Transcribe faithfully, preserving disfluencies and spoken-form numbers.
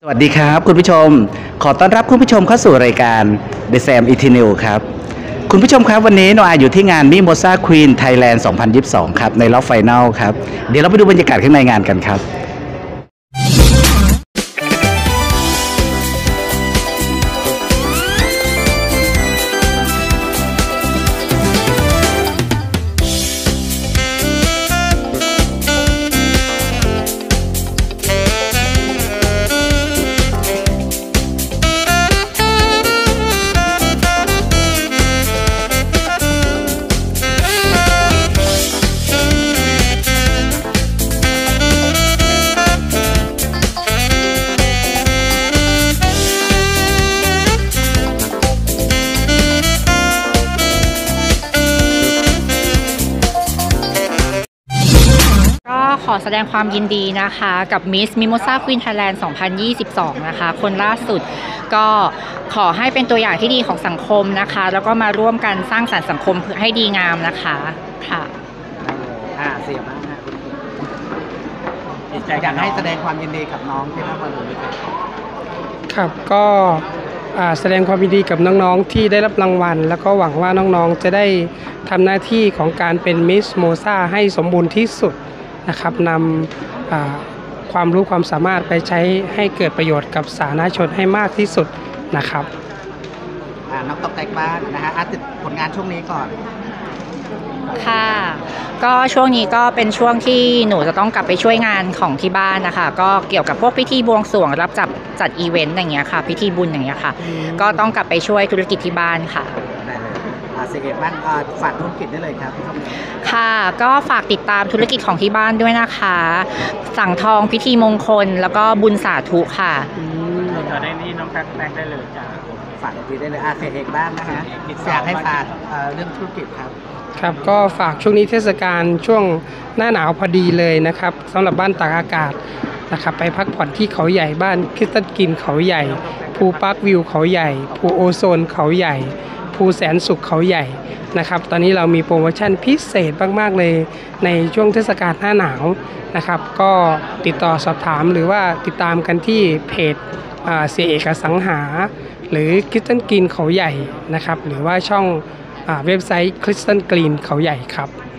สวัสดีครับคุณผู้ชมขอต้อนรับคุณผู้ชมเข้าสู่รายการ The Sam Eternal ครับคุณผู้ชมครับวันนี้โนอาอยู่ที่งาน Mimosa Queen Thailand สองพันยี่สิบสองครับในรอบไฟนอลครับเดี๋ยวเราไปดูบรรยากาศข้างในงานกันครับขอแสดงความยินดีนะคะกับ Miss Mimosa Queen Thailand สองพันยี่สิบสองนะคะคนล่าสุดก็ขอให้เป็นตัวอย่างที่ดีของสังคมนะคะแล้วก็มาร่วมกันสร้างสรรค์สังคมเพื่อให้ดีงามนะคะค่ะอ่าเสียบ้างนะคุณอยากให้แสดงความยินดีกับน้องที่รับรางวัลนี้ครับก็แสดงความยินดีกับน้องๆที่ได้รับรางวัลแล้วก็หวังว่าน้องๆจะได้ทำหน้าที่ของการเป็น Miss Mimosa ให้สมบูรณ์ที่สุดนะครับนำความรู้ความสามารถไปใช้ให้เกิดประโยชน์กับสาธารณชนให้มากที่สุดนะครับน้องตกแต่งบ้างนะฮะอาติดผลงานช่วงนี้ก่อนค่ะก็ช่วงนี้ก็เป็นช่วงที่หนูจะต้องกลับไปช่วยงานของที่บ้านนะคะก็เกี่ยวกับพวกพิธีบวงสรวงรับจับจัดอีเวนต์อย่างเงี้ยค่ะพิธีบุญอย่างเงี้ยค่ะก็ต้องกลับไปช่วยธุรกิจที่บ้านค่ะได้เลยเสียเอกบ้างฝากธุรกิจได้เลยครับค่ะก็ฝากติดตามธุรกิจของที่บ้านด้วยนะคะสั่งทองพิธีมงคลแล้วก็บุญสาธุค่ะจะได้นี่น้องแพ็คได้เลยจ้าฝากธุรกิจได้เลยอาเสียเอกบ้างนะคะอยากให้ฝากเรื่องธุรกิจครับครับก็ฝากช่วงนี้เทศกาลช่วงหน้าหนาวพอดีเลยนะครับสำหรับบ้านตากอากาศนะครับไปพักผ่อนที่เขาใหญ่บ้านคริสตัลกรีนเขาใหญ่ภูปาร์ควิวเขาใหญ่ภูโอโซนเขาใหญ่ภูแสนสุขเขาใหญ่นะครับตอนนี้เรามีโปรโมชั่นพิเศษมากๆเลยในช่วงเทศกาลหน้าหนาวนะครับก็ติดต่อสอบถามหรือว่าติดตามกันที่เพจเสียเอกสังหาหรือคริสตัลกรีนเขาใหญ่นะครับหรือว่าช่องเว็บไซต์คริสตัลกรีนเขาใหญ่ครับ